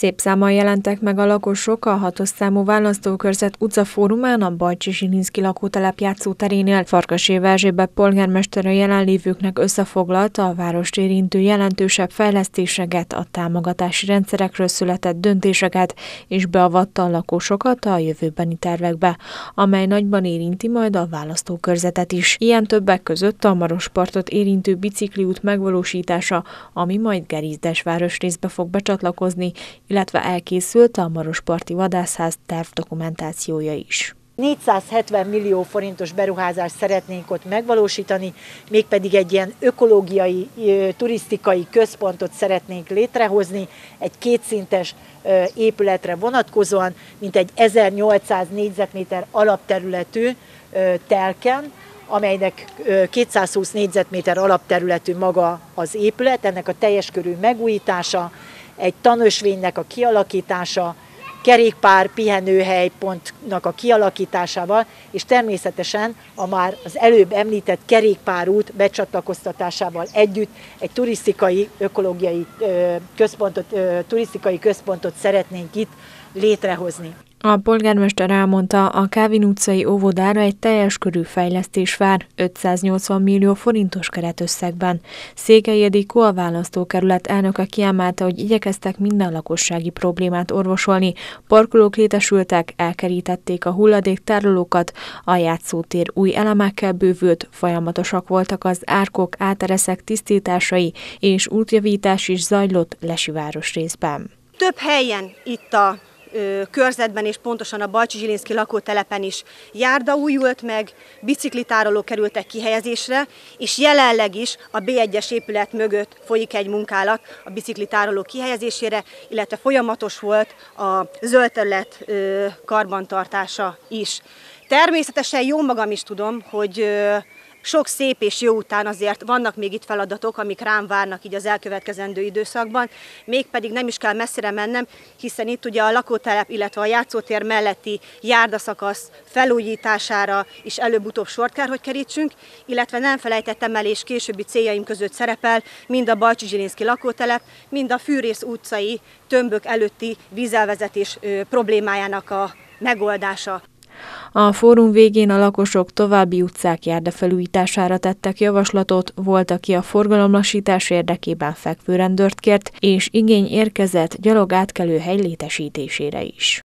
Szép számmal jelentek meg a lakosok a 6-os számú választókörzet utcafórumán a Bajcsy-Zsilinszky lakótelep játszóterénél. Farkasy Erzsébet polgármester a jelenlévőknek összefoglalta a várost érintő jelentősebb fejlesztéseket, a támogatási rendszerekről született döntéseket, és beavatta a lakosokat a jövőbeni tervekbe, amely nagyban érinti majd a választókörzetet is. Ilyen többek között a Marospartot érintő bicikliút megvalósítása, ami majd Gerízdes városrészbe fog becsatlakozni, illetve elkészült a Marosparti Vadászház tervdokumentációja is. 470 millió forintos beruházást szeretnénk ott megvalósítani, mégpedig egy ilyen ökológiai, turisztikai központot szeretnénk létrehozni, egy kétszintes épületre vonatkozóan, mint egy 1800 négyzetméter alapterületű telken, amelynek 220 négyzetméter alapterületű maga az épület, ennek a teljes körű megújítása, egy tanösvénynek a kialakítása, kerékpár, pihenőhelypontnak a kialakításával, és természetesen a már az előbb említett kerékpárút becsatlakoztatásával együtt egy turisztikai, ökológiai központot szeretnénk itt létrehozni. A polgármester elmondta, a Kávin utcai óvodára egy teljes körű fejlesztés vár 580 millió forintos keretösszegben. Székely Ildikó, a választókerület elnöke kiemelte, hogy igyekeztek minden lakossági problémát orvosolni, parkolók létesültek, elkerítették a hulladéktárolókat, a játszótér új elemekkel bővült, folyamatosak voltak az árkok, átereszek tisztításai, és útjavítás is zajlott Lesi városrészben. Több helyen itt a körzetben és pontosan a Bajcsy-Zsilinszky lakótelepen is járda újult meg, biciklitárolók kerültek kihelyezésre, és jelenleg is a B1-es épület mögött folyik egy munkálat a biciklitárolók kihelyezésére, illetve folyamatos volt a zöld terület karbantartása is. Természetesen jó magam is tudom, hogy sok szép és jó után azért vannak még itt feladatok, amik rám várnak így az elkövetkezendő időszakban, mégpedig nem is kell messzire mennem, hiszen itt ugye a lakótelep, illetve a játszótér melletti járdaszakasz felújítására is előbb-utóbb sort kell, hogy kerítsünk, illetve nem felejtettem el, és későbbi céljaim között szerepel mind a Bajcsy-Zsilinszky lakótelep, mind a Fűrész utcai tömbök előtti vízelvezetés problémájának a megoldása. A fórum végén a lakosok további utcák járdafelújítására tettek javaslatot, volt, aki a forgalomlassítás érdekében fekvőrendőrt kért, és igény érkezett gyalogátkelőhely létesítésére is.